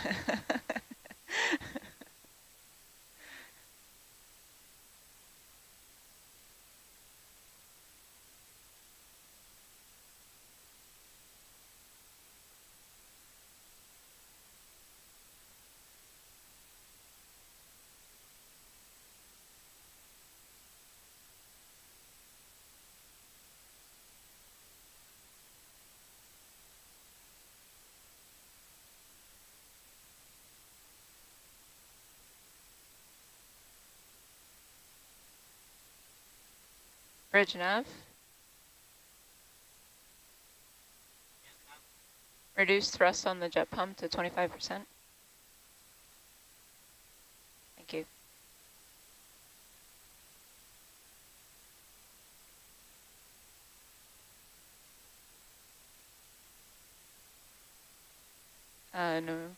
Bridge nav. Reduce thrust on the jet pump to 25%. Thank you. No.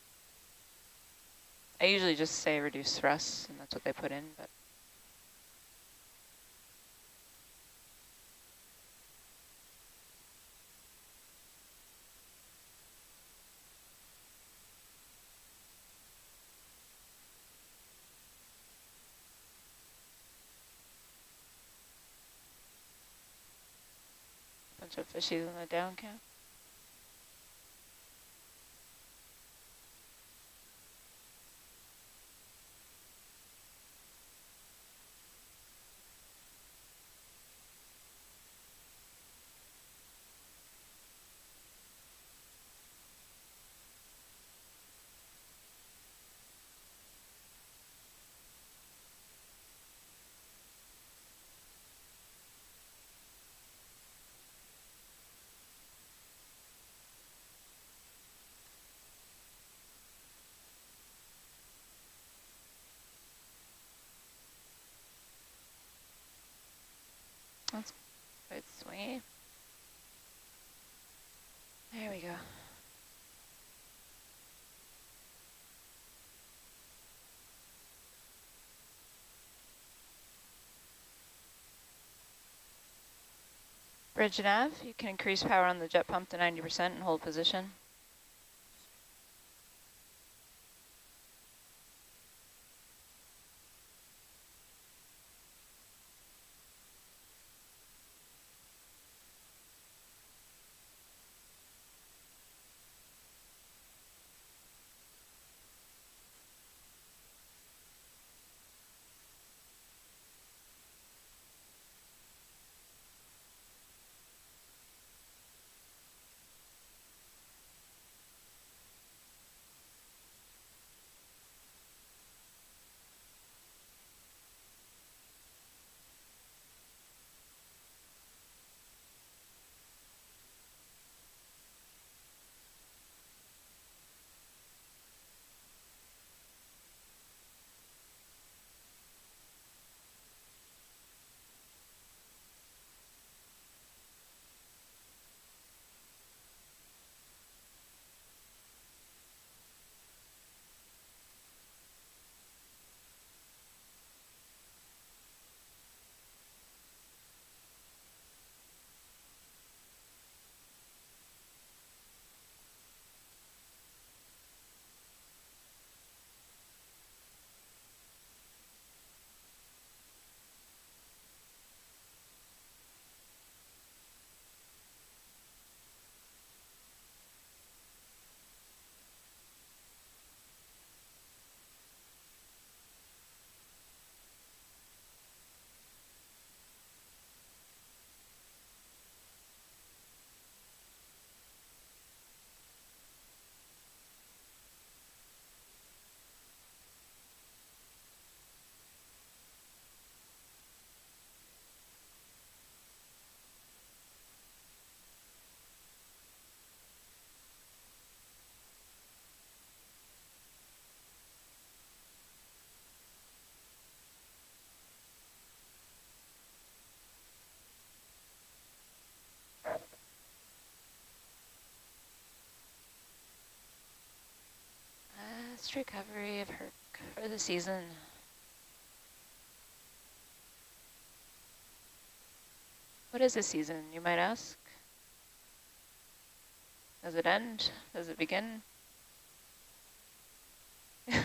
I usually just say reduce thrust, and that's what they put in, but a bunch of fishies on the down cam. That's quite swingy. There we go. Bridge nav, you can increase power on the jet pump to 90% and hold position. Last recovery of Herc for the season. What is the season, you might ask? Does it end? Does it begin?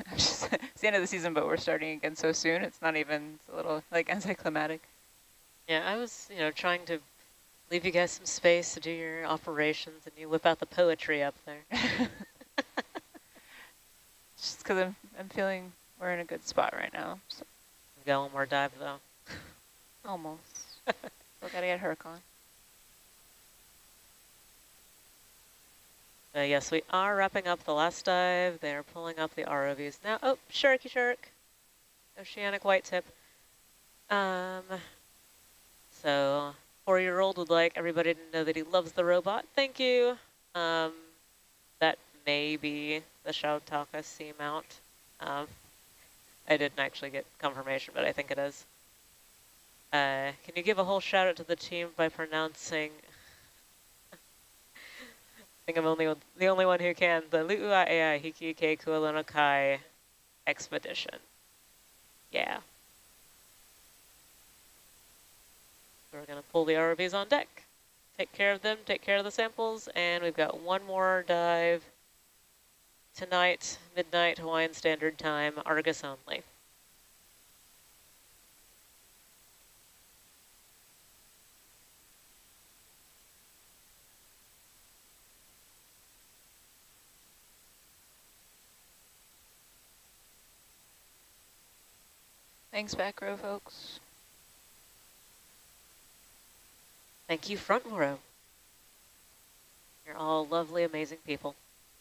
It's the end of the season, but we're starting again so soon. It's not even, it's a little like anticlimactic. Yeah, I was, trying to leave you guys some space to do your operations, and you whip out the poetry up there. Just because I'm feeling we're in a good spot right now. So. We got one more dive, though. Almost. Still got to get Herc on. Yes, we are wrapping up the last dive. They're pulling up the ROVs now. Oh, sharky shark. Oceanic white tip. So 4-year-old would like everybody to know that he loves the robot. Thank you. That may be the Shoutaka seamount. I didn't actually get confirmation, but I think it is. Can you give a whole shout out to the team by pronouncing, I think I'm the only one who can, the Lu'ua'ea Hiki Ke Kualonokai expedition. Yeah. So we're going to pull the ROVs on deck, take care of them, take care of the samples, and we've got one more dive tonight, midnight Hawaiian Standard Time, Argus only. Thanks, back row folks. Thank you, front row. You're all lovely, amazing people.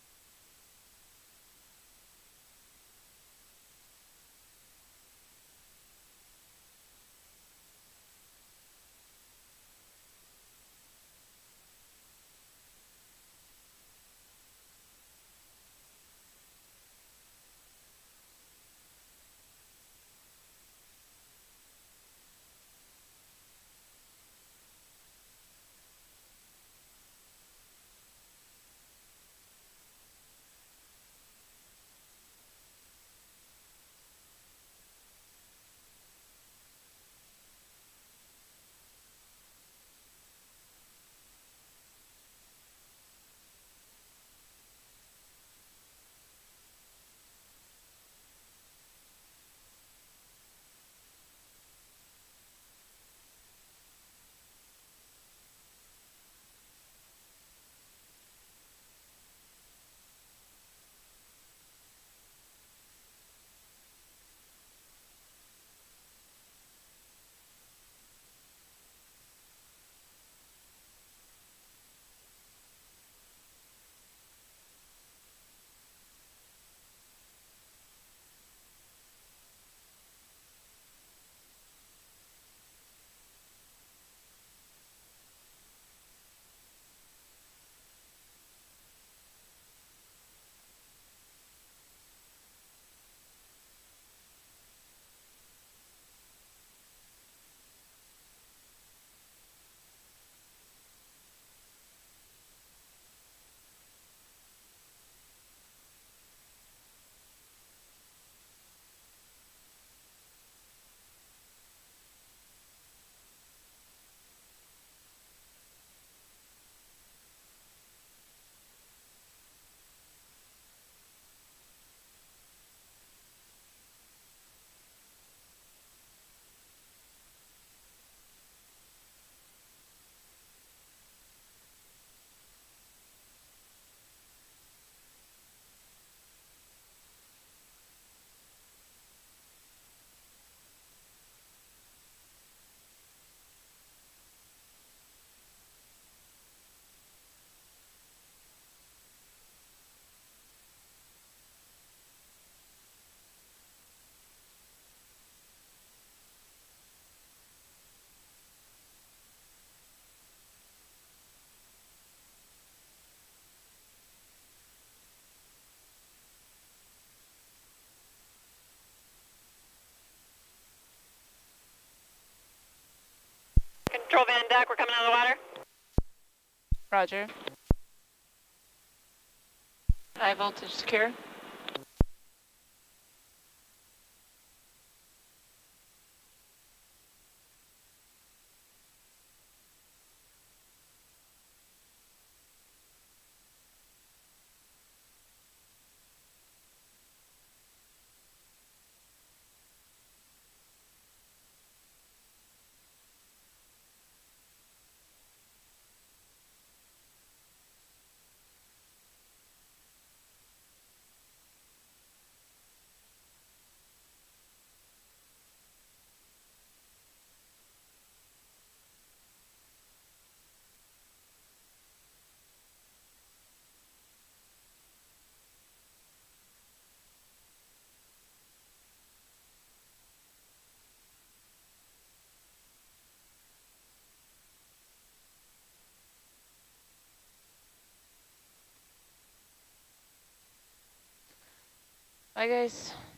Control Van Dyke, we're coming out of the water. Roger. High voltage secure. Bye, guys.